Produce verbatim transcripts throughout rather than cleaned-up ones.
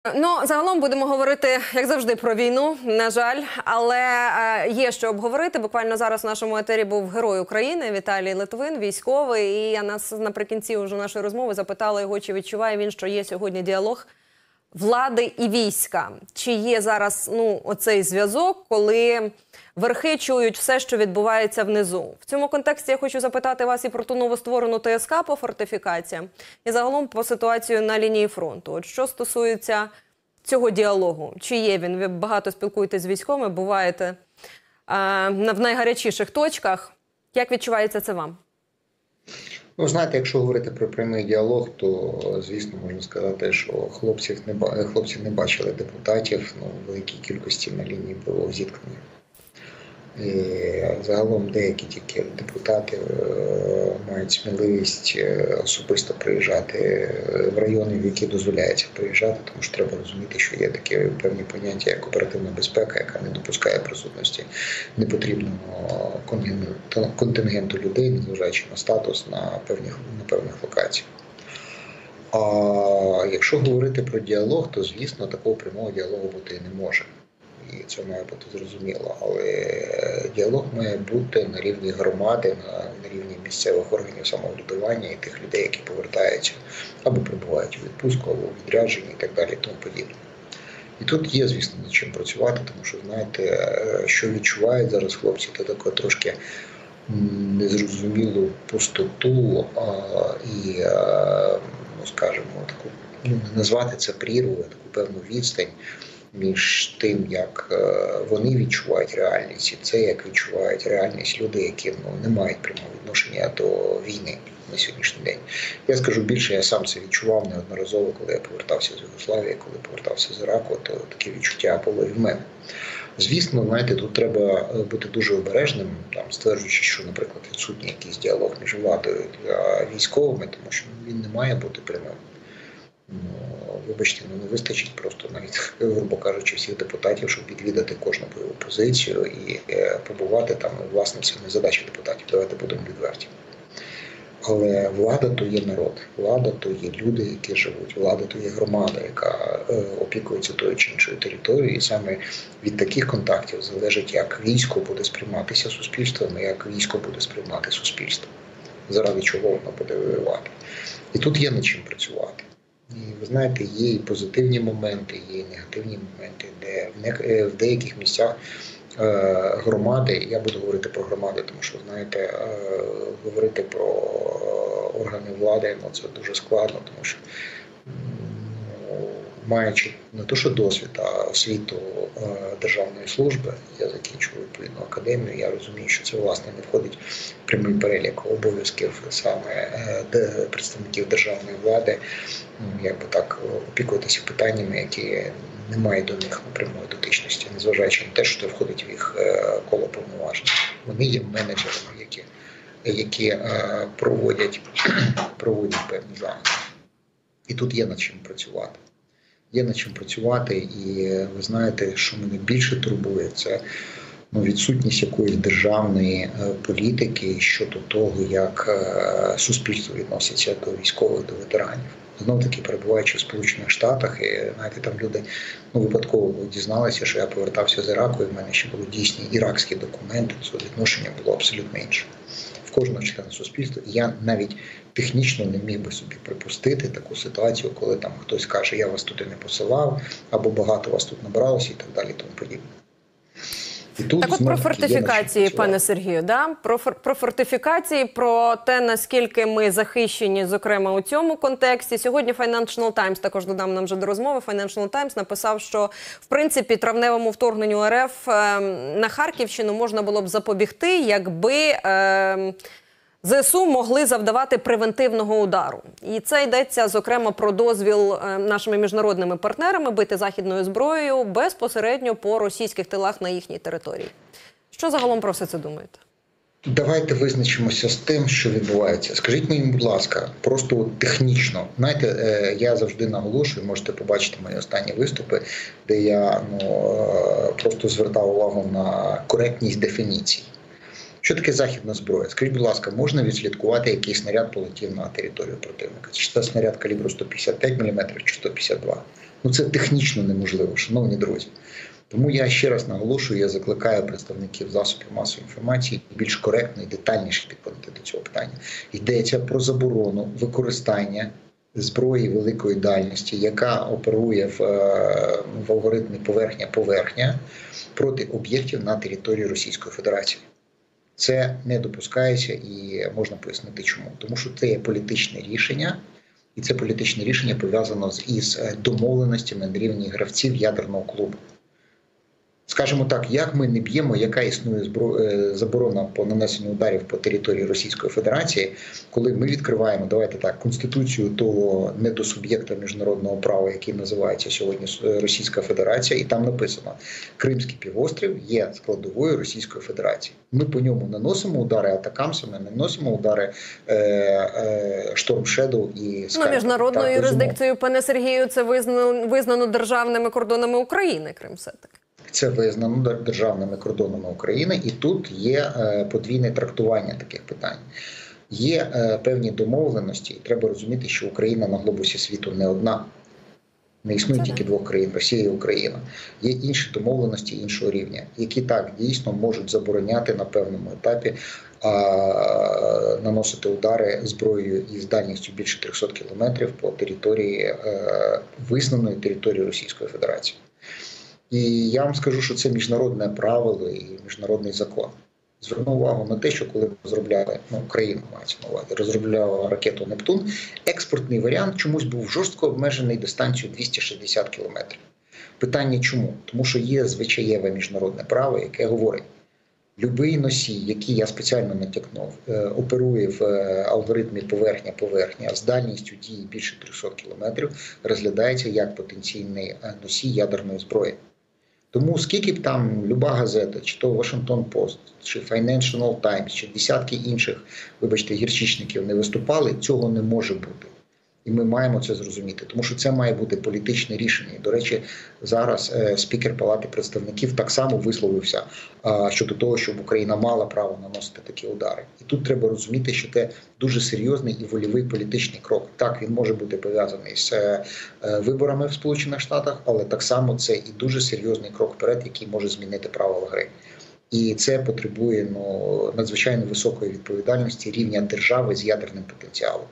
Ну, загалом будемо говорити, як завжди, про війну, на жаль. Але е, є що обговорити. Буквально зараз в нашому етері був герой України Віталій Литвин, військовий. І я нас наприкінці вже нашої розмови запитала його, чи відчуває він, що є сьогодні діалог влади і війська. Чи є зараз ну, оцей зв'язок, коли верхи чують все, що відбувається внизу. В цьому контексті я хочу запитати вас і про ту новостворену ТСК по фортифікаціям, і загалом по ситуацію на лінії фронту. От що стосується цього діалогу, чи є він? Ви багато спілкуєтесь з військовими, буваєте а, в найгарячіших точках. Як відчувається це вам? Ну, знаєте, якщо говорити про прямий діалог, то, звісно, можна сказати, що хлопців не, хлопці не бачили депутатів ну, в великій кількості на лінії бойового зіткнення. І загалом деякі тільки депутати мають сміливість особисто приїжджати в райони, в які дозволяється приїжджати, тому що треба розуміти, що є такі певні поняття, як оперативна безпека, яка не допускає присутності непотрібного контингенту людей, незважаючи на статус на певних, на певних локаціях. А якщо говорити про діалог, то, звісно, такого прямого діалогу бути не може. І це має бути зрозуміло. Але діалог має бути на рівні громади, на, на рівні місцевих органів самоврядування і тих людей, які повертаються або прибувають у відпустку, або у відрядженні і так далі, і тому подібне. І тут є, звісно, над чим працювати, тому що, знаєте, що відчувають зараз хлопці, це таке трошки незрозумілу пустоту а, і, а, ну, скажімо, таку, ну, не назвати це прірвою, таку певну відстань між тим, як вони відчувають реальність, і це, як відчувають реальність люди, які ну, не мають прямого відношення до війни на сьогоднішній день. Я скажу більше, я сам це відчував неодноразово, коли я повертався з Югославії, коли повертався з Іраку, то таке відчуття було і в мене. Звісно, знаєте, тут треба бути дуже обережним, там, стверджуючи, що, наприклад, відсутній якийсь діалог між владою та військовими, тому що він не має бути прямим. Вибачте, ну не вистачить просто навіть, грубо кажучи, всіх депутатів, щоб відвідати кожну бойову позицію і побувати там. Власне, це не задача депутатів, давайте будемо відверті. Але влада – то є народ, влада – то є люди, які живуть, влада – то є громада, яка опікується тою чи іншою територією. І саме від таких контактів залежить, як військо буде сприйматися суспільством, і як військо буде сприймати суспільство, заради чого воно буде воювати. І тут є над чим працювати. І ви знаєте, є і позитивні моменти, є і негативні моменти, де в деяких місцях громади, я буду говорити про громади, тому що, знаєте, говорити про органи влади, ну, це дуже складно, тому що, маючи не то що досвід, а освіту державної служби, я закінчив відповідну академію, я розумію, що це, власне, не входить в прямий перелік обов'язків саме представників державної влади, якби так, опікуватися питаннями, які не мають до них прямої дотичності, незважаючи на те, що це входить в їх коло повноважень. Вони є менеджерами, які, які проводять, проводять певні заходи. І тут є над чим працювати. Є над чим працювати, і ви знаєте, що мене більше турбує, це ну, відсутність якоїсь державної політики щодо того, як суспільство відноситься до військових, до ветеранів. Знов-таки, перебуваючи в Сполучених Штатах, і, знаєте, там люди ну, випадково дізналися, що я повертався з Іраку, і в мене ще були дійсні іракські документи, це відношення було абсолютно інше. В кожного члена суспільства. І я навіть технічно не міг би собі припустити таку ситуацію, коли там хтось каже, я вас туди не посилав, або багато вас тут набралося і так далі, і тому подібне. І тут, так от про фортифікації, пане Сергію, да? про, про фортифікації, про те, наскільки ми захищені, зокрема, у цьому контексті. Сьогодні Financial Times, також додам нам вже до розмови, Financial Times написав, що, в принципі, травневому вторгненню РФ е, на Харківщину можна було б запобігти, якби е, ЗСУ могли завдавати превентивного удару. І це йдеться, зокрема, про дозвіл нашими міжнародними партнерами бити західною зброєю безпосередньо по російських тилах на їхній території. Що загалом про все це думаєте? Давайте визначимося з тим, що відбувається. Скажіть мені, будь ласка, просто технічно. Знаєте, я завжди наголошую, можете побачити мої останні виступи, де я ну, просто звертав увагу на коректність дефініцій. Що таке західна зброя? Скажіть, будь ласка, можна відслідкувати, який снаряд полетів на територію противника? Чи це снаряд калібру сто п'ятдесят п'ять міліметрів, чи сто п'ятдесят два? Ну це технічно неможливо, шановні друзі. Тому я ще раз наголошую, я закликаю представників засобів масової інформації більш коректно і детальніше підходити до цього питання. Йдеться про заборону використання зброї великої дальності, яка оперує в, в алгоритмі поверхня-поверхня проти об'єктів на території Російської Федерації. Це не допускається і можна пояснити чому. Тому що це є політичне рішення, і це політичне рішення пов'язано із домовленостями на рівні гравців ядерного клубу. Скажімо так, як ми не б'ємо, яка існує заборона по нанесенню ударів по території Російської Федерації, коли ми відкриваємо, давайте так, конституцію того недосуб'єкта міжнародного права, який називається сьогодні Російська Федерація, і там написано, Кримський півострів є складовою Російської Федерації. Ми по ньому наносимо удари атакамсами, наносимо удари е, е, Storm Shadow і Sky. Ну, міжнародною юрисдикцією, пане Сергію, це визнано, визнано державними кордонами України, Крим все-таки. Це визнано державними кордонами України, і тут є подвійне трактування таких питань. Є певні домовленості, і треба розуміти, що Україна на глобусі світу не одна. Не існує тільки двох країн – Росія і Україна. Є інші домовленості іншого рівня, які так дійсно можуть забороняти на певному етапі а, наносити удари зброєю із дальністю більше трьохсот кілометрів по території, а, визнаної території Російської Федерації. І я вам скажу, що це міжнародне правило і міжнародний закон. Зверну увагу на те, що коли розробляли, ну, Україна мається на увазі, розробляла ракету «Нептун», експортний варіант чомусь був жорстко обмежений дистанцією двісті шістдесят кілометрів. Питання чому? Тому що є звичаєве міжнародне право, яке говорить, любий носій, який я спеціально натякнув, оперує в алгоритмі поверхня-поверхня з дальністю дії більше трьохсот кілометрів, розглядається як потенційний носій ядерної зброї. Тому скільки б там люба газета, чи то Washington Post, чи Financial Times, чи десятки інших, вибачте, гірчичників не виступали, цього не може бути. І ми маємо це зрозуміти, тому що це має бути політичне рішення. І, до речі, зараз е, спікер Палати представників так само висловився е, щодо того, щоб Україна мала право наносити такі удари. І тут треба розуміти, що це дуже серйозний і вольовий політичний крок. Так, він може бути пов'язаний з е, виборами в Сполучених Штатах, але так само це і дуже серйозний крок вперед, який може змінити правила гри. І це потребує ну, надзвичайно високої відповідальності рівня держави з ядерним потенціалом.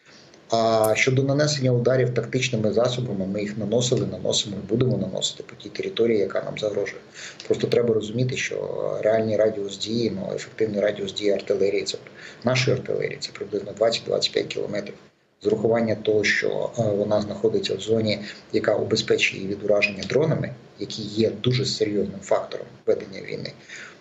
А щодо нанесення ударів тактичними засобами, ми їх наносили, наносимо і будемо наносити по тій території, яка нам загрожує. Просто треба розуміти, що реальний радіус дії, ну, ефективний радіус дії артилерії, це нашої артилерії, це приблизно двадцять - двадцять п'ять кілометрів. З урахування того, що вона знаходиться в зоні, яка убезпечує її від ураження дронами, які є дуже серйозним фактором ведення війни,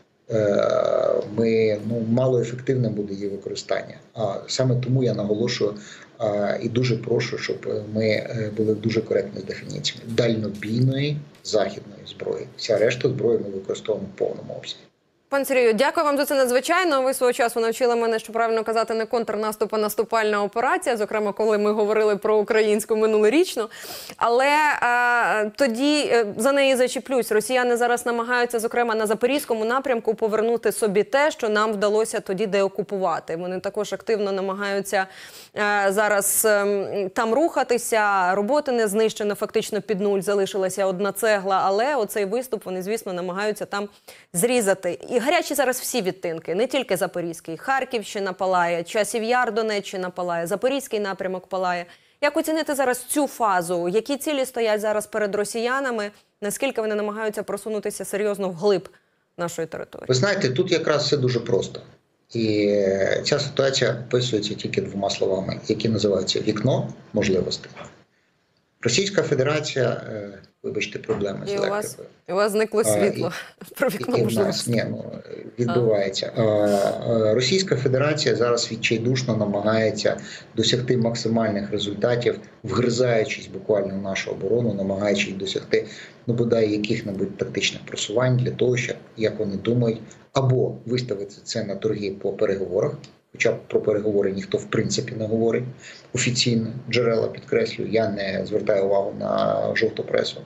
ми, ну, малоефективним буде її використання. А саме тому я наголошую а, і дуже прошу, щоб ми були дуже коректні з дефініціями дальнобійної західної зброї. Вся решта зброї ми використовуємо в повному обсязі. Пан Сергію, дякую вам за це надзвичайно. Ви свого часу навчили мене, що правильно казати не контрнаступ, а наступальна операція, зокрема, коли ми говорили про українську минулорічну. Але а, тоді за неї зачіплюсь. Росіяни зараз намагаються, зокрема, на Запорізькому напрямку повернути собі те, що нам вдалося тоді деокупувати. Вони також активно намагаються а, зараз а, там рухатися. Роботи не знищено, фактично під нуль залишилася одна цегла, але оцей виступ вони, звісно, намагаються там зрізати. І гарячі зараз всі відтинки, не тільки Запорізький. Харківщина палає, Часів Яр, Донеччина палає, Запорізький напрямок палає. Як оцінити зараз цю фазу? Які цілі стоять зараз перед росіянами? Наскільки вони намагаються просунутися серйозно вглиб нашої території? Ви знаєте, тут якраз все дуже просто. І ця ситуація описується тільки двома словами, які називаються вікно можливостей. Російська Федерація, вибачте, проблеми з електрикою. І у вас зникло світло і, про вікно і, можливостей. І в нас, ні, ну, відбувається. А. Російська Федерація зараз відчайдушно намагається досягти максимальних результатів, вгризаючись буквально в нашу оборону, намагаючись досягти, ну, бодай яких-небудь тактичних просувань для того, щоб, як вони думають, або виставити це на торги по переговорах, хоча про переговори ніхто в принципі не говорить офіційно, джерела підкреслюю, я не звертаю увагу на жовту пресу,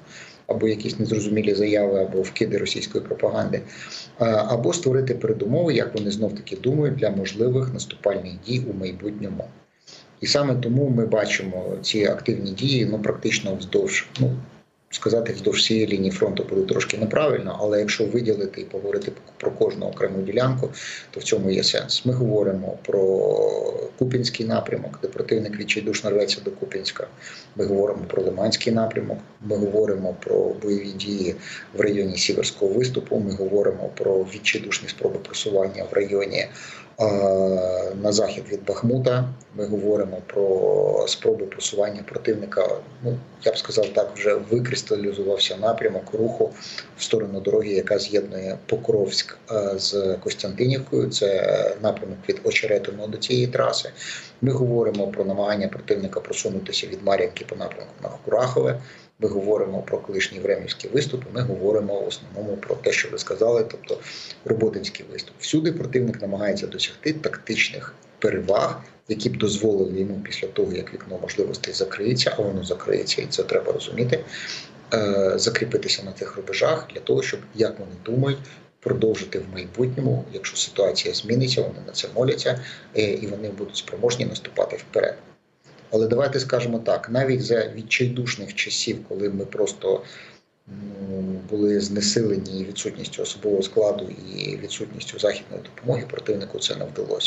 або якісь незрозумілі заяви, або вкиди російської пропаганди, або створити передумови, як вони знов-таки думають, для можливих наступальних дій у майбутньому. І саме тому ми бачимо ці активні дії, ну, практично вздовж, ну, сказати вздовж всієї лінії фронту буде трошки неправильно, але якщо виділити і поговорити про кожну окрему ділянку, то в цьому є сенс. Ми говоримо про Куп'янський напрямок, де противник відчайдушно рветься до Куп'янська. Ми говоримо про Лиманський напрямок, ми говоримо про бойові дії в районі Сіверського виступу, ми говоримо про відчайдушні спроби просування в районі на захід від Бахмута. Ми говоримо про спроби просування противника. Ну, я б сказав так, вже викристалізувався напрямок руху в сторону дороги, яка з'єднує Покровськ з Костянтинівкою. Це напрямок від Очеретиного до цієї траси. Ми говоримо про намагання противника просунутися від Мар'їнки по напрямку на Курахове. Ми говоримо про колишній Времівський виступ, ми говоримо в основному про те, що ви сказали, тобто Роботинський виступ. Всюди противник намагається досягти тактичних переваг, які б дозволили йому після того, як вікно можливостей закриється, а воно закриється, і це треба розуміти, закріпитися на цих рубежах для того, щоб, як вони думають, продовжити в майбутньому, якщо ситуація зміниться, вони на це моляться, і вони будуть спроможні наступати вперед. Але давайте скажемо так, навіть за відчайдушних часів, коли ми просто ну, були знесилені відсутністю особового складу і відсутністю західної допомоги, противнику це не вдалося.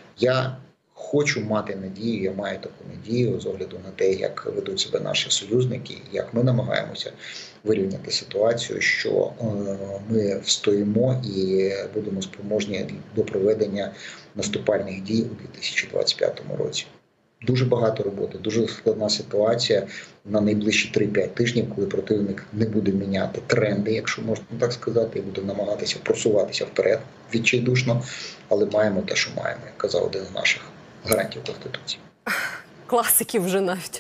Я хочу мати надію, я маю таку надію з огляду на те, як ведуть себе наші союзники, як ми намагаємося вирівняти ситуацію, що е, ми встоїмо і будемо спроможні до проведення наступальних дій у дві тисячі двадцять п'ятому році. Дуже багато роботи, дуже складна ситуація на найближчі три-п'ять тижнів, коли противник не буде міняти тренди, якщо можна так сказати, і буде намагатися просуватися вперед відчайдушно, але маємо те, що маємо, як казав один з наших гарантів Конституції. Класиків вже навіть.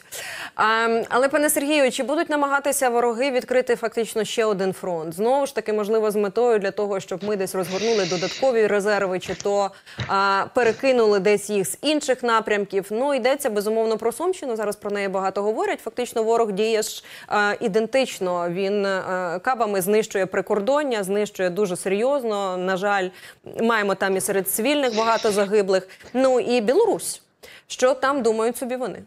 А, але, пане Сергію, чи будуть намагатися вороги відкрити фактично ще один фронт? Знову ж таки, можливо, з метою для того, щоб ми десь розгорнули додаткові резерви, чи то а, перекинули десь їх з інших напрямків. Ну, йдеться, безумовно, про Сумщину, зараз про неї багато говорять. Фактично, ворог діє ж а, ідентично. Він а, кабами знищує прикордоння, знищує дуже серйозно. На жаль, маємо там і серед цивільних багато загиблих. Ну, і Білорусь. Що там думають собі вони?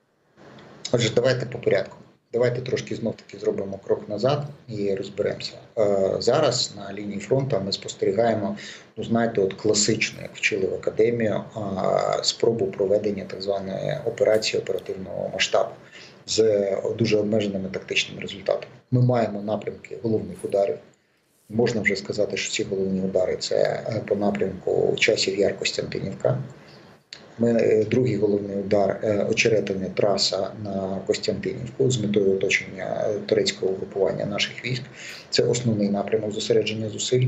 Отже, давайте по порядку. Давайте трошки знов-таки зробимо крок назад і розберемося. Зараз на лінії фронту ми спостерігаємо, ну знаєте, от класично, як вчили в академію, спробу проведення так званої операції оперативного масштабу з дуже обмеженими тактичними результатами. Ми маємо напрямки головних ударів. Можна вже сказати, що ці головні удари – це по напрямку Часів Яр, Костянтинівка. Ми, другий головний удар – Очеретине, траса на Костянтинівку з метою оточення турецького угрупування наших військ. Це основний напрямок зосередження зусиль.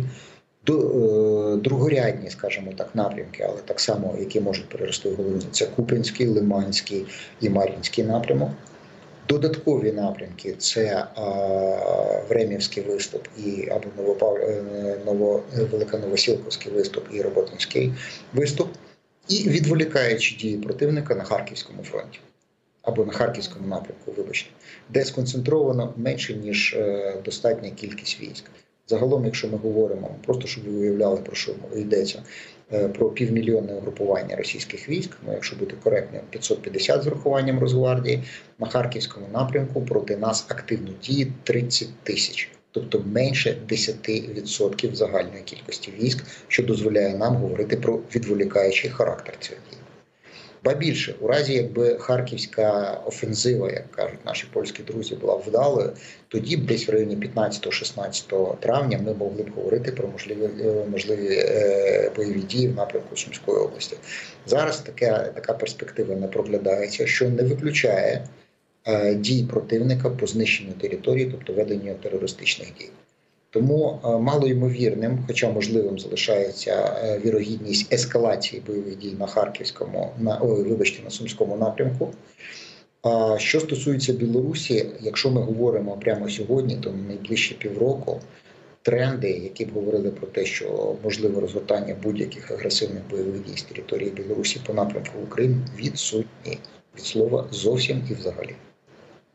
Другорядні, скажімо так, напрямки, але так само, які можуть перерости в головні – це Куп'янський, Лиманський і Мар'їнський напрямок. Додаткові напрямки – це Времівський виступ і або Новопав... Ново... Великоновосілковський виступ і Роботинський виступ. І відволікаючи дії противника на Харківському фронті, або на Харківському напрямку, вибачте, де сконцентровано менше, ніж достатня кількість військ. Загалом, якщо ми говоримо, просто щоб ви уявляли, про що йдеться, про півмільйонне угрупування російських військ, ну, якщо бути коректним, п'ятсот п'ятдесят з урахуванням Росгвардії, на Харківському напрямку проти нас активно діє тридцять тисяч. Тобто менше десять відсотків загальної кількості військ, що дозволяє нам говорити про відволікаючий характер цих дій. Ба більше, у разі якби харківська офензива, як кажуть наші польські друзі, була вдалою, тоді б десь в районі п'ятнадцятого-шістнадцятого травня ми могли б говорити про можливі, можливі е, бойові дії в напрямку Сумської області. Зараз така, така перспектива не проглядається, що не виключає дій противника по знищенню території, тобто веденню терористичних дій. Тому малоймовірним, хоча можливим залишається вірогідність ескалації бойових дій на Харківському, на, ой, вибачте, на Сумському напрямку. А що стосується Білорусі, якщо ми говоримо прямо сьогодні, то на найближчі півроку тренди, які б говорили про те, що можливе розгортання будь-яких агресивних бойових дій з території Білорусі по напрямку України, відсутні. Від слова зовсім і взагалі.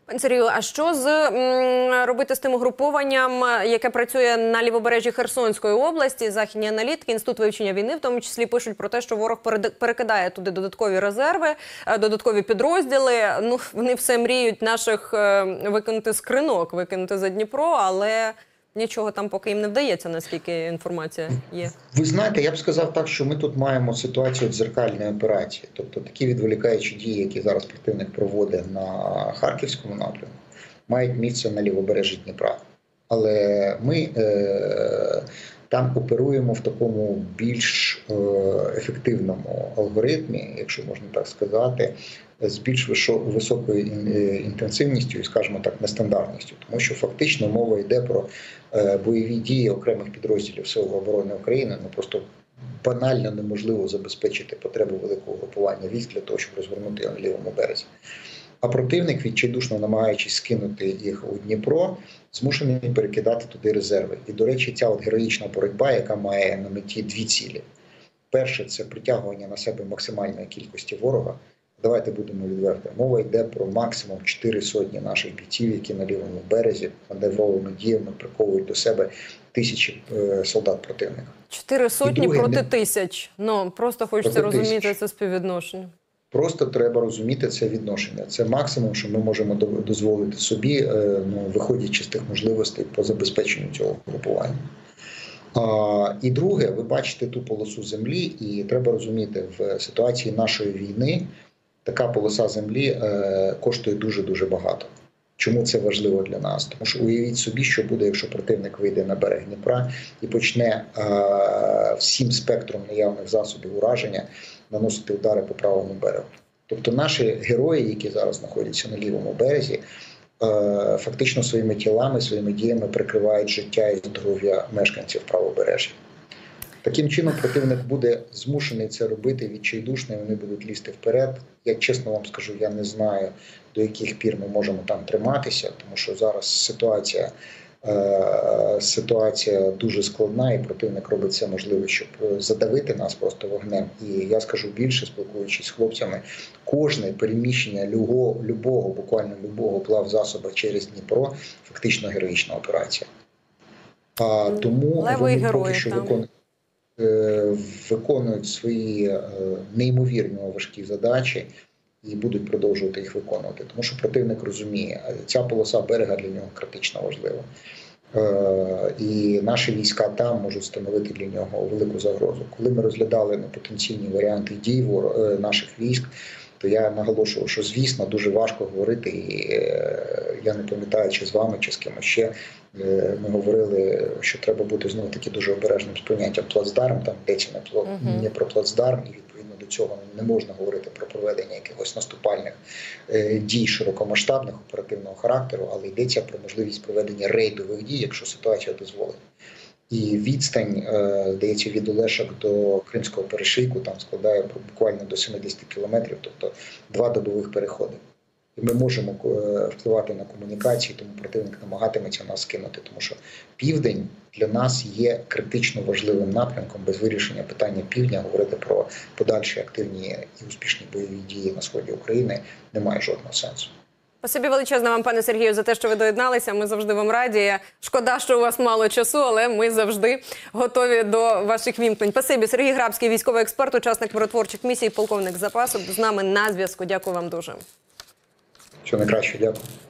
Пане Сергію, а що з м, робити з тим угрупованням, яке працює на лівобережжі Херсонської області? Західні аналітики, Інститут вивчення війни, в тому числі, пишуть про те, що ворог перекидає туди додаткові резерви, додаткові підрозділи. Ну, вони все мріють наших викинути з кринок, викинути за Дніпро, але нічого там поки їм не вдається, наскільки інформація є. Ви знаєте, я б сказав так, що ми тут маємо ситуацію дзеркальної операції. Тобто такі відволікаючі дії, які зараз противник проводить на Харківському напрямку, мають місце на лівобережжі Дніпра. Але ми е, там оперуємо в такому більш е, ефективному алгоритмі, якщо можна так сказати, з більш високою інтенсивністю і, скажімо так, нестандартністю. Тому що фактично мова йде про бойові дії окремих підрозділів Сил оборони України. Ну, просто банально неможливо забезпечити потребу великого групування військ для того, щоб розгорнути його на лівому березі. А противник, відчайдушно намагаючись скинути їх у Дніпро, змушений перекидати туди резерви. І, до речі, ця от героїчна боротьба, яка має на меті дві цілі. Перше – це притягування на себе максимальної кількості ворога. Давайте будемо відверти. Мова йде про максимум чотири сотні наших бійців, які на лівому березі маневровими діями приковують до себе тисячі е, солдат противника. Чотири сотні друге, проти не... тисяч. Ну, просто хочеться проти розуміти тисяч. Це співвідношення. Просто треба розуміти це відношення. Це максимум, що ми можемо дозволити собі, е, ну, виходячи з тих можливостей по забезпеченню цього групування. А, і друге, ви бачите ту полосу землі, і треба розуміти, в ситуації нашої війни така полоса землі е, коштує дуже-дуже багато. Чому це важливо для нас? Тому що уявіть собі, що буде, якщо противник вийде на берег Дніпра і почне е, всім спектром наявних засобів ураження наносити удари по правому берегу. Тобто наші герої, які зараз знаходяться на лівому березі, е, фактично своїми тілами, своїми діями прикривають життя і здоров'я мешканців правобережжя. Таким чином противник буде змушений це робити відчайдушно, і вони будуть лізти вперед. Я чесно вам скажу, я не знаю, до яких пір ми можемо там триматися, тому що зараз ситуація, е, ситуація дуже складна, і противник робить все можливе, щоб задавити нас просто вогнем. І я скажу більше, спілкуючись з хлопцями, кожне переміщення любого, любого буквально любого плавзасоба через Дніпро фактично героїчна операція. А тому Левий вони герой, поки що там. виконують виконують свої неймовірно важкі задачі і будуть продовжувати їх виконувати. Тому що противник розуміє, ця полоса берега для нього критично важлива. І наші війська там можуть становити для нього велику загрозу. Коли ми розглядали на потенційні варіанти дій наших військ, то я наголошував, що, звісно, дуже важко говорити, і я не пам'ятаю, чи з вами, чи з кимось ще, ми говорили, що треба бути, знову таки, дуже обережним з поняттям плацдарм, там йдеться не, пло... uh-huh. не про плацдарм, і відповідно до цього не можна говорити про проведення якихось наступальних е, дій широкомасштабних, оперативного характеру, але йдеться про можливість проведення рейдових дій, якщо ситуація дозволить. І відстань, здається, від Олешок до Кримського перешийку там складає буквально до сімдесят кілометрів, тобто два добових переходи. І ми можемо впливати на комунікації, тому противник намагатиметься нас кинути, тому що південь для нас є критично важливим напрямком. Без вирішення питання півдня говорити про подальші активні і успішні бойові дії на сході України немає жодного сенсу. Спасибі величезне вам, пане Сергію, за те, що ви доєдналися. Ми завжди вам раді. Шкода, що у вас мало часу, але ми завжди готові до ваших вімкнень. Спасибі. Сергій Грабський, військовий експерт, учасник миротворчих місій, полковник запасу, з нами на зв'язку. Дякую вам дуже. Всього найкращого, дякую.